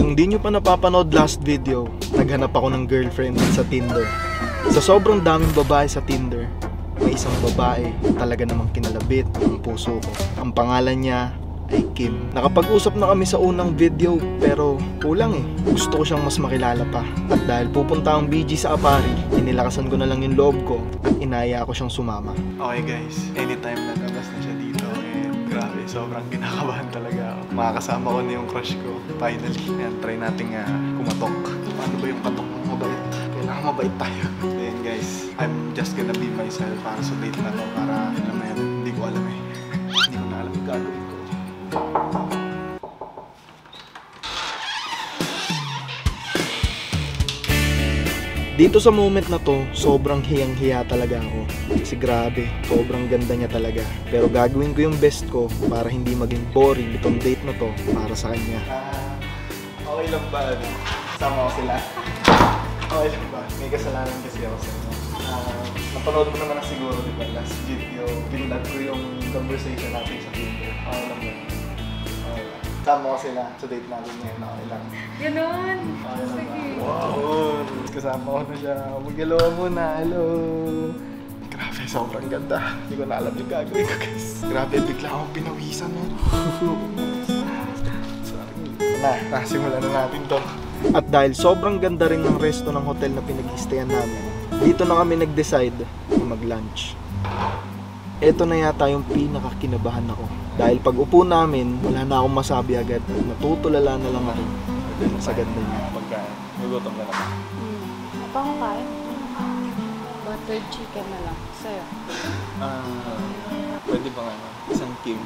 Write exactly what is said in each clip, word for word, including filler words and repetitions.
Kung di nyo pa napapanood last video, naghanap ako ng girlfriend sa Tinder. Sa sobrang daming babae sa Tinder, may isang babae talaga namang kinalabit ang puso ko. Ang pangalan niya ay Kim. Nakapag-usap na kami sa unang video, pero kulang eh. Gusto ko siyang mas makilala pa. At dahil pupunta ang B G sa Apari, inilakasan ko na lang yung loob ko at inaya ko siyang sumama. Okay guys, anytime na labas na siya dito, and grabe, sobrang kinakabahan talaga ako. Makakasama ko na yung crush ko. Finally, yan, try natin uh, kumatok. Paano ba yung katok ng mabait? Kailangan mabait tayo. Then guys, I'm just gonna be myself para sa date na to. Para alam mo yan, hindi ko alam eh. Hindi ko na alam yung gagawin ko. Dito sa moment na to, sobrang hiyang-hiya talaga ako. Kasi grabe, sobrang ganda niya talaga. Pero gagawin ko yung best ko para hindi maging boring itong date na to para sa kanya. Uh, okay lang ba? Sama ko sila. Okay lang ba? May kasalanan kasi ako sa inyo. Uh, napanood mo naman na siguro, di ba? Last video, binlog ko yung conversation natin sa Tinder. Okay lang ba? Okay lang. Sama ko sila sa date natin ngayon. Okay lang. Ganon! Okay lang ba? Wow! Kasama ko na siya. Mag-hello muna. Hello! Grabe, sobrang ganda. Hindi ko na alam yung gagawin ko, guys. Grabe, bigla akong pinawisan mo. Sorry. Na, nasimulan na natin to. At dahil sobrang ganda rin ng resto ng hotel na pinag-i-stayan namin, dito na kami nag-decide na mag-lunch. Ito na yata yung pinakakinabahan ako. Dahil pag upo namin, wala na akong masabi agad. Natutulala na lang ako. Sa ganda niya. Pagkain. Nagutom ka na ba? Hmm. Ano pa akong kain? Buttered chicken na lang. Sa'yo? Ah, pwede ba nga? Isang Kim.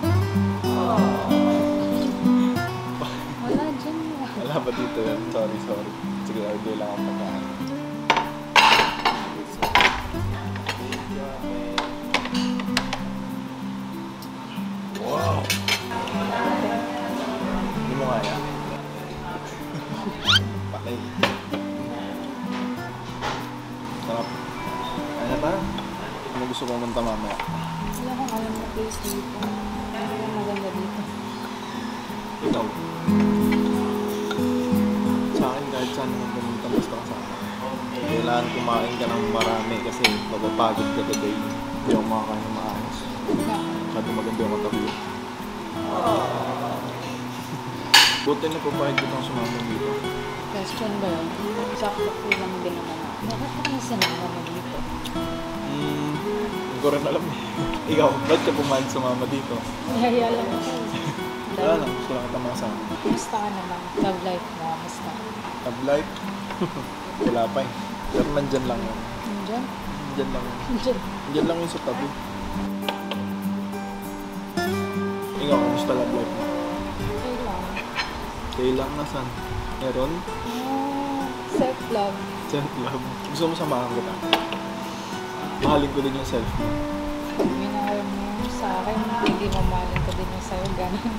Wala dyan mo. Wala ba dito yan? Sorry, sorry. Sige, order lang ang pagkain. Wow! Hindi mo kaya? Patay. Sarap. Kaya ba? Ano gusto ko manta mamaya? Wala kong alam na place dito. Ano yung maganda dito? Ikaw. Sa akin kahit saan naman pumunta basta kasama. Kailangan kumain ka ng marami kasi mapapagod ka today. Hindi ako makakain ng maayos. Masyado maganda yung matabi. Buti na papayag ko nang sumama dito. Question ba yun? Sakto ko lang din naman ako. Bakit ka na sinama mo dito? Hmm, hindi ko rin alam eh. Ikaw, ba't ka pumayag sumama dito? Nahaya lang ako. Wala lang, gusto lang kita makasama. Kumusta ka naman? Love life mo, kumusta? Love life? Wala pa eh. Pero nandyan lang yun. Nandyan? Nandyan lang yun. Nandyan? Nandyan lang yun sa tabi. Ikaw, kumusta love life mo? Okay lang. Okay lang, nasan? Meron? Oh, self-love. Self-love. Gusto mo samahan kita? Mahalin ko din yung self mo. Minahal mo sa akin, hindi mamahalin ko din yung sa'yo, gano'n.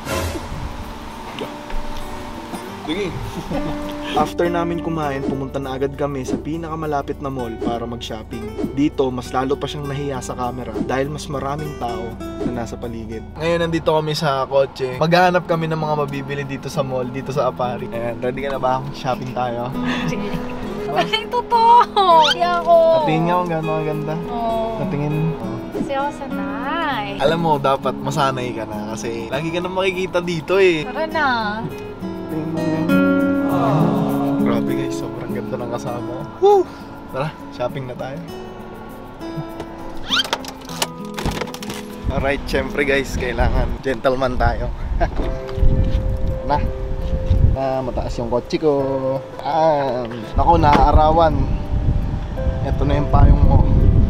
Sige. After namin kumain, pumunta na agad kami sa pinakamalapit na mall para mag-shopping. Dito, mas lalo pa siyang nahiya sa camera dahil mas maraming tao na nasa paligid. Ngayon, nandito kami sa kotse. Maghahanap kami ng mga mabibili dito sa mall, dito sa Apari. Ayan, ready ka na ba? Shopping tayo. Sige. Ay, totoo! Hindi ako! Natingin nga kung gano'n ganda. Oo. Natingin. Kasi ako sanay. Alam mo, dapat masanay ka na kasi lagi ka na makikita dito eh. Tara na. Oh. Grabe guys, sobrang ganda ng kasama. Woo! Tara, shopping na tayo. Alright, syempre guys, kailangan gentleman tayo. Na, na mataas yung kotse ko. Ah, naku, naaarawan. Ito na yung payong mo.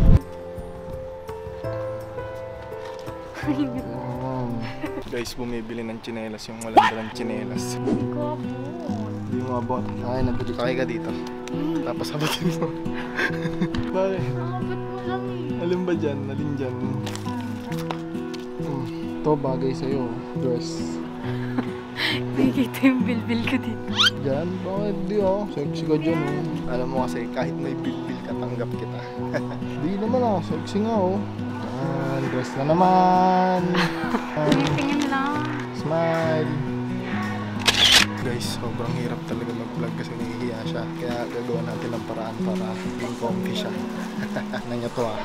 um, guys, bumibili ng tsinelas yung walang dalang tsinelas. Hindi ko abot. Hindi mo abot. Ay, nandito sakay ka dito. Tapos abutin mo. Bakit? Abot mo lang eh. Alin ba dyan? Alin dyan? Hmm. Ito bagay sa'yo. Dress. Nakikita yung bilbil ko dito. Dyan? Bakit di oh? Sexy ka dyan oh. Alam mo kasi kahit may bilbil ka, tanggap kita. Di naman ah. Sexy nga oh. Yan. Dress na naman. Tingin lang. Smile. Guys, sobrang hirap talaga mag-vlog kasi nahihiya siya. Kaya gagawa natin ng paraan para maging comfy siya. Nanya to ah.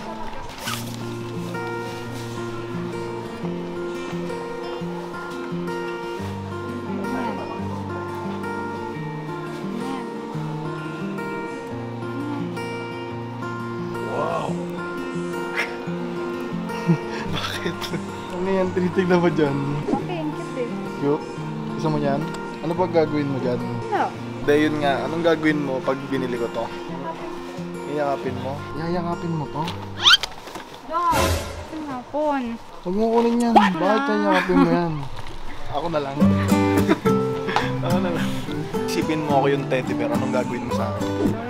Bakit? Ano yan? Tinitignan mo dyan? Okay, ang cute eh. Cute? Gusto mo yan? Ano ba gagawin mo dyan? No. Hindi, yun nga. Anong gagawin mo pag binili ko to? Iyakapin mo? Iyayakapin mo to? Dog! Tinapon. Huwag mo kunin yan. Bakit iyayakapin mo yan? Ako na lang. Ako na lang. Isipin mo ako yung teddy bear. Anong gagawin mo sa akin?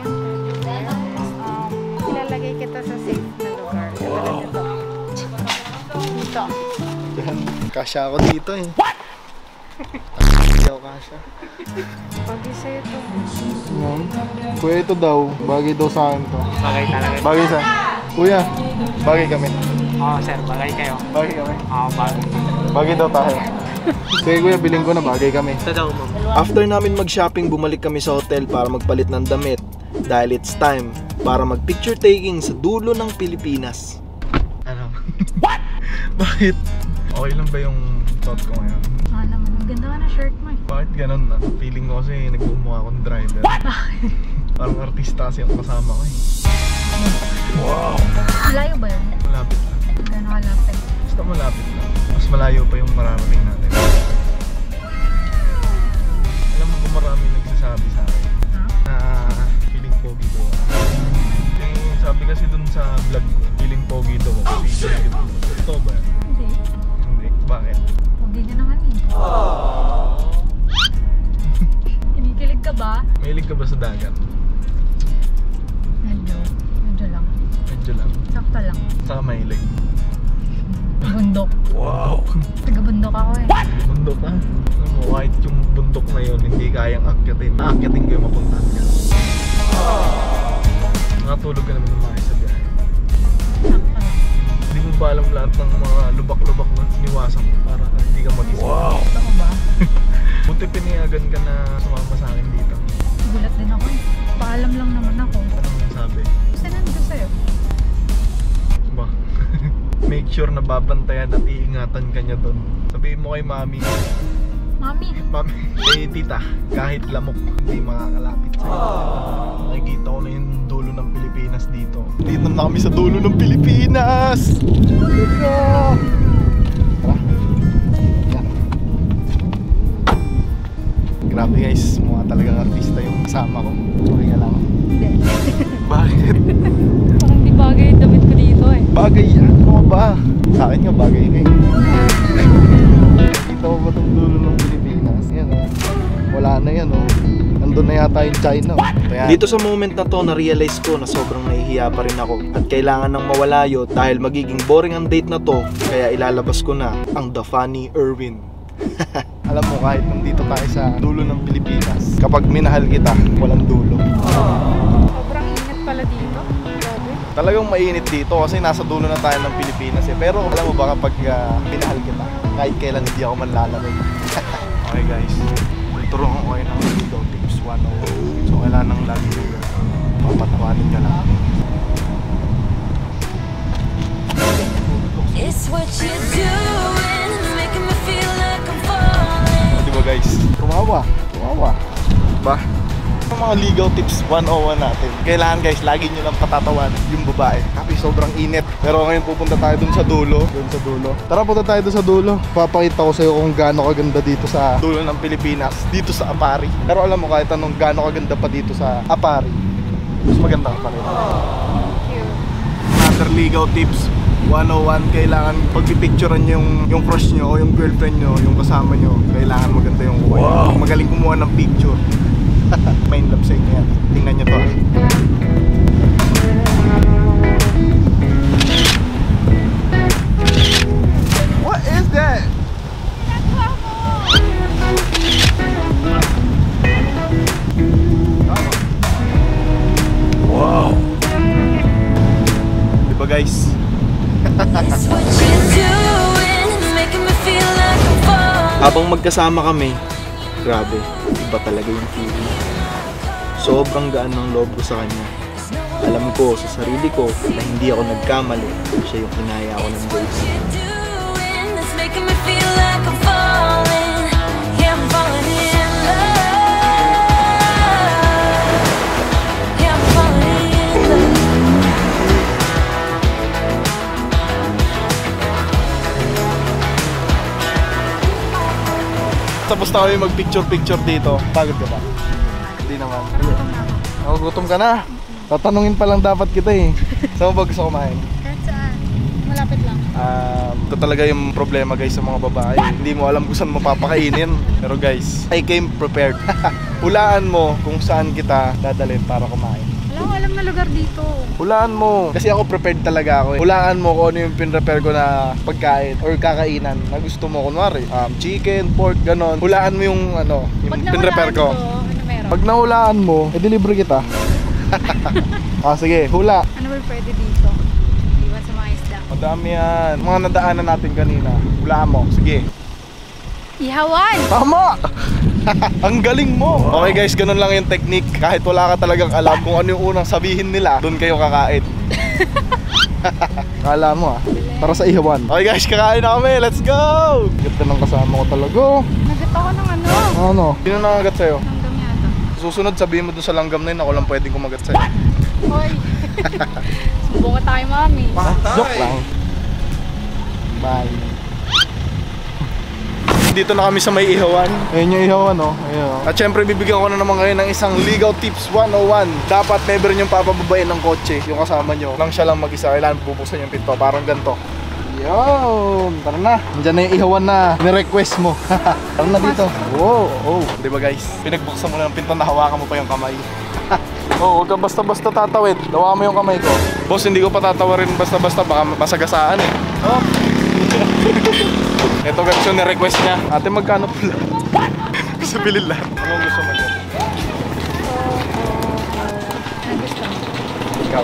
Um, ilalagay kita sa safe na lugar. Wow. Dito. Dito. Yan. Kasya ako dito eh. What? Hindi ako kasya. Bagay sa'yo to. Yan. Kuya, ito daw. Bagay daw sa akin to. Bagay talaga. Bagay sa... Kuya, bagay kami. Oo, sir, bagay kayo. Bagay kami. Oo, bagay. Bagay daw tayo. Sige kuya, bilhin ko na, bagay kami. Ito daw, ma'am. After namin mag-shopping, bumalik kami sa hotel para magpalit ng damit. Dahil it's time para mag-picture taking sa dulo ng Pilipinas. Ano? What? Bakit? Okay lang ba yung thought ko ngayon? Ah naman, ang ganda ka na shirt mo eh. Bakit ganun na? Feeling ko kasi nagbumuha akong driver. Parang artista kasi ang kasama ko eh. Wow! Malayo ba yun? Malapit lang. Gano'n kalapit? Basta malapit lang. Mas malayo pa yung mararating natin. Alam mo ba marami nagsasabi sa akin Huh? na feeling pogi daw ako. Eh, sabi kasi dun sa vlog ko, feeling pogi daw ako. Feeling ko. Totoo ba? Hindi. Hindi. Bakit? Hindi ka naman eh. Kinikilig ka ba? Mahilig ka ba sa dagat? Medyo. Medyo lang. Medyo lang. Sakto lang. Saka mahilig. Bundok. Wow! Taga-bundok ako eh. Bundok ka? Alam mo, kahit yung bundok na yun, hindi kayang akyatin. Aakyatin ko yung mapuntahan ka. Nakatulog ka naman ng maayos sa biyahe. Sakto lang. Hindi mo ba alam lahat ng mga lubak-lubak na iniwasan mo para hindi ka mag-isip? Wow! Gusto mo ba? Buti pinayagan ka na sumama sa akin dito. Gulat din ako eh. Paalam lang naman ako. Anong sabi? Sinand ko sa'yo. Ba? Make sure na babantayan at iingatan ka niya doon. Sabihin mo kay mami, Mami. mami, kay tita, kahit lamok, hindi makakalapit sa'yo. Nakikita ko na yung dulo ng Pilipinas dito. Dito na kami sa dulo ng Pilipinas! Tara. Yan. Grabe guys, mukha talagang artista yung kasama ko. Okay ka lang. Hindi. Bakit? Parang di bagay yung damit ko dito eh. Bagay yan, ano ba? Sa akin nga bagay ka eh. Nakita mo ba itong dulo ng Pilipinas? Yan o. Wala na yan o. Nandun na yata yung China o. Dito sa moment na to, na-realize ko na sobrang nahihiya pa rin ako. At kailangan nang mawala yun dahil magiging boring ang date na to. Kaya ilalabas ko na ang The Funny Erwin. Alam mo, kahit nandito tayo sa dulo ng Pilipinas, kapag minahal kita, walang dulo. Sobrang ingat pala dito. Grabe. Talagang mainit dito kasi nasa dulo na tayo ng Pilipinas eh. Pero alam mo ba kapag uh, minahal kita, kahit kailan hindi ako manlalaro. Okay guys, turuan ko kayo ng Ligaw Tips one oh one. So kailangan nang lagi nyo papatawanin nyo lang. It's what you're doing, making me feel like I'm falling. Diba guys? Tumawa, tumawa. Ba? Ang mga Ligaw Tips one oh one natin. Kailangan guys, lagi nyo lang patatawanan yung babae. Kasi sobrang init. Pero ngayon pupunta tayo dun sa dulo. Dun sa dulo. Tara, punta tayo dun sa dulo. Papakita ko sa'yo kung gaano kaganda dito sa dulo ng Pilipinas. Dito sa Apari. Pero alam mo kahit anong gaano kaganda pa dito sa Apari, mas maganda ka pa rin. Thank you. Another Ligaw Tips one oh one. Kailangan pagpipicturean nyo yung, yung crush nyo o yung girlfriend nyo, yung kasama nyo. Kailangan maganda yung kuha. Wow. Magaling kumuha ng picture. Mind love sa inyo yan. Tingnan nyo to. What is that? Wow. Diba guys? It's what you're doing, making me feel like I'm falling. Habang magkasama kami, grabe, iba talaga yung feeling. Sobrang gaan ng loob ko sa kanya. Alam ko sa sarili ko na hindi ako nagkamali. Siya yung kinaya ko ng days. Doing that's making me feel like I'm falling. Yeah, I'm falling in love. Yeah, I'm falling in love. Tapos na kami mag-picture-picture dito. Pagod ka ba? Hindi naman. Oh, gutom ka na. Tatanungin pa lang dapat kita eh. Saan mo ba gusto kumain? Kahit saan. Malapit lang. Um, ito talaga yung problema guys sa mga babae. Hindi mo alam kung saan mo papakainin. Pero guys, I came prepared. Hulaan mo kung saan kita dadalhin para kumain. Wala ko alam na lugar dito. Hulaan mo. Kasi ako prepared talaga ako eh. Hulaan mo kung ano yung pinrepare ko na pagkain or kakainan na gusto mo. Kunwari, um, chicken, pork, ganon. Hulaan mo yung ano, yung Pag pinrepare ko. nahulaan ko, ano meron? Pag nahulaan mo, i-deliver kita. Ah, sige, hula. Ano ba pwede dito? Iwan sa mga isda. Madami yan. Mga nadaanan natin kanina. Hulaan mo. Sige. Ihawan! Tama! Ang galing mo! Okay guys, ganun lang yung technique. Kahit wala ka talagang alam kung ano yung unang sabihin nila, doon kayo kakain. Kala mo ah. Para sa ihawan. Okay guys, kakain na kami. Let's go! Ganda ng kasama ko talaga. Nagat ako ng ano? Ano? Sino nangagat sa'yo? Langgam yata. Susunod sabihin mo doon sa langgam na yun, ako lang pwedeng kumagat sa'yo. Hoy! Sumbong ka tayo, mami. Joke lang. Bye. Dito na kami sa may ihawan. Ayun yung ihawan, oh. Ayun, oh. At syempre, bibigyan ko na naman kayo ng isang Ligaw Tips one oh one. Dapat never niyong papababain ng kotse yung kasama nyo. Lang siya lang mag-isa. Kailangan bubuksan yung pinto. Parang ganito. Yun! Tara na. Nandiyan na yung ihawan na ni-request mo. Tara na dito. Wow! Oh. Diba guys? Pinagbuksan mo na ng pinto na hawakan mo pa yung kamay. Oh, huwag ka basta-basta tatawid. Hawakan mo yung kamay ko. Boss, hindi ko pa tatawarin basta-basta. Baka masagasaan eh. Oh. Ito guys yung ni-request niya. Ate, magkano pala? Gusto bilhin lahat. Anong gusto mo dyan? Ano gusto mo? Ikaw.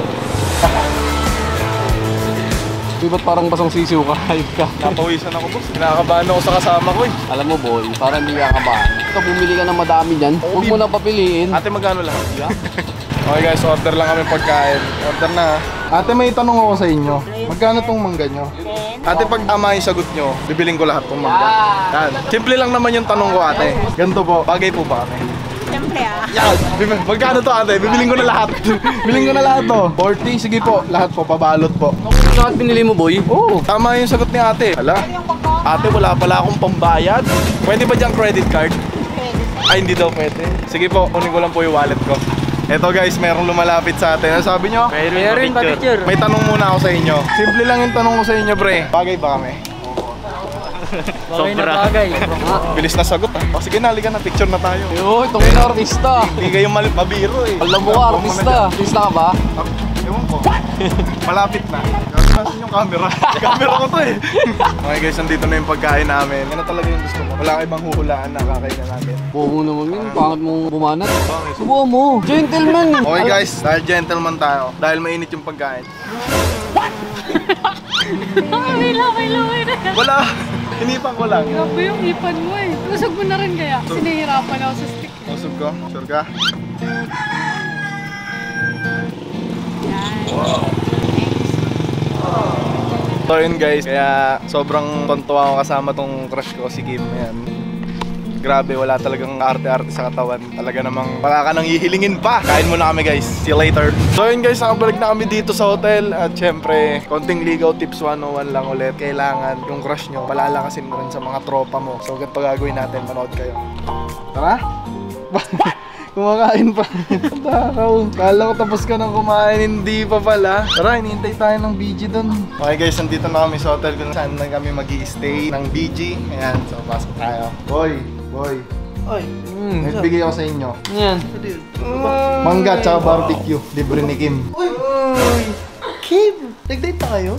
Di ba't parang basang sisiw ka? Hayop ka. Napawisan ako boss. Kinakabahan ako sa kasama ko eh. Alam mo boy, parang hindi ka kabahan. Ito, bumili ka ng madami dyan. Huwag mo na papiliin. Ate, magkano lahat? Okay guys, order lang kami pagkain. Order na. Ate, may tanong ako sa inyo. Magkano tong mangga nyo? Ate, pag tama yung sagot nyo, bibiling ko lahat tong mangga. Yan. Simple lang naman yung tanong ko ate. Ganito po, bagay po ba kami? Siyempre ah. Yan! Bib- Magkano to ate? Bibiling ko na lahat. Bibiling ko na lahat to. forty, sige po. Lahat po, pabalot po. Bakit pinili mo boy? Oo, tama yung sagot ni ate. Hala? Ate, wala pala akong pambayad. Pwede ba diyang credit card? Ay, hindi daw pwede. Sige po, kunin ko lang po yung wallet ko. Eto guys, merong lumalapit sa atin. Ano sabi nyo? Meron pa picture. May tanong muna ako sa inyo. Simple lang yung tanong ko sa inyo, pre. Bagay ba kami? Bagay na bagay. Bilis na sagot ah. O sige na, halika na, picture na tayo. Yo, itong ina artista. Hindi kayo mal- mabiro eh. Alam mo ka, artista. Artista ka ba? Ah, ewan ko. Malapit na. Nasaan yung camera? Camera ko to eh. Okay guys, nandito na yung pagkain namin. Yan na talaga yung gusto mo. Wala ka ibang huhulaan na kakainin natin. Buo naman yun. Pangit mong bumanat. Subuhan mo. Gentleman. Okay guys, dahil gentleman tayo. Dahil mainit yung pagkain. May lamay lamay na yan. Wala! Hinipan ko lang. Grabe yung ipan mo eh. Lusog mo na rin kaya. Sinihirapan ako sa stick. Usog ko? Sure ka? So yun guys, kaya sobrang tontuwa ako kasama tong crush ko, si Kim. Ayan. Grabe, wala talagang arte-arte sa katawan. Talaga namang wala ka nang hihilingin pa. Kain muna kami guys. See you later. So yun guys, nakabalik na kami dito sa hotel. At syempre, konting Ligaw Tips one oh one lang ulit. Kailangan yung crush nyo, palalakasin mo rin sa mga tropa mo. So ganito gagawin natin, manood kayo. Tara! Kumakain pa. Takaw. Kala ko tapos ka nang kumain, hindi pa pala. Tara, hinihintay tayo ng B G doon. Okay guys, nandito na kami sa hotel kung saan na kami mag-i-stay ng B G. Ayan, so pasok tayo. Boy, boy. Oy. Mm, May bigay ako sa inyo. yan. Mangga tsaka barbecue. Libre ni Kim. Uy! Uy! Kim! Nag-date tayo?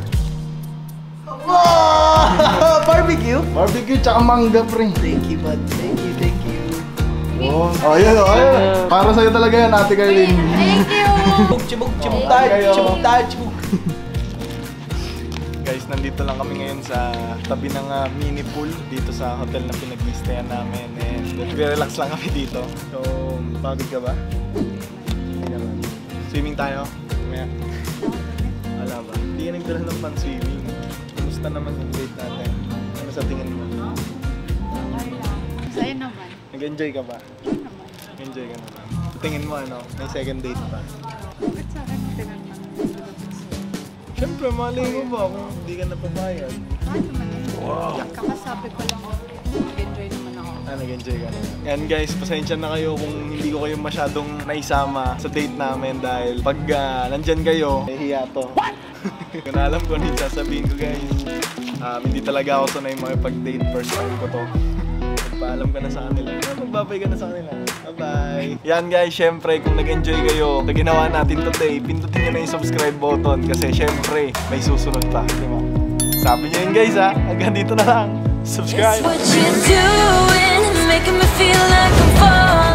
Wow! Barbecue? Barbecue tsaka mangga, pre. Thank you, bud. Thank you, thank you. Oh, oh yun, oh, yun. Para sa'yo talaga yan, Ate Carlene. Thank you! Chibog, chibog, chibog tayo, Kayo. chibog tayo, chibog. Guys, nandito lang kami ngayon sa tabi ng uh, mini pool dito sa hotel na pinag-stayan namin. And relax lang kami dito. So, pagod ka ba? Hindi naman. Swimming tayo? Mamaya. Wala ba? Hindi ka nagdala ng pan-swimming. Kumusta naman yung date natin? Ano sa tingin mo? Okay lang. Sa'yo naman. Nag-enjoy ka ba? Yun naman. Enjoy ka naman. Sa tingin mo ano? May second date pa? Bakit sa akin tinanong Siyempre, malay mo ba kung hindi ka napabayad? Bakit naman yun? Wow. Kakasabi ko lang ako. Nag-enjoy naman ako. Ah, nag-enjoy ka naman. And guys, pasensya na kayo kung hindi ko kayo masyadong naisama sa date namin dahil pag uh, nandyan kayo, eh hiya to. What? Kung alam ko ano yung sasabihin ko guys. Um, hindi talaga ako sanay makipag-date, first time ko to. Magpaalam ka na sa kanila. Magbabay ka na sa kanila. Bye-bye! Yan guys, syempre kung nag-enjoy kayo sa ginawa natin today, pindutin nyo na yung subscribe button kasi syempre may susunod pa, di ba? Sabi nyo yun guys ha, hanggang dito na lang. Subscribe! What you doing is making me feel like I'm falling.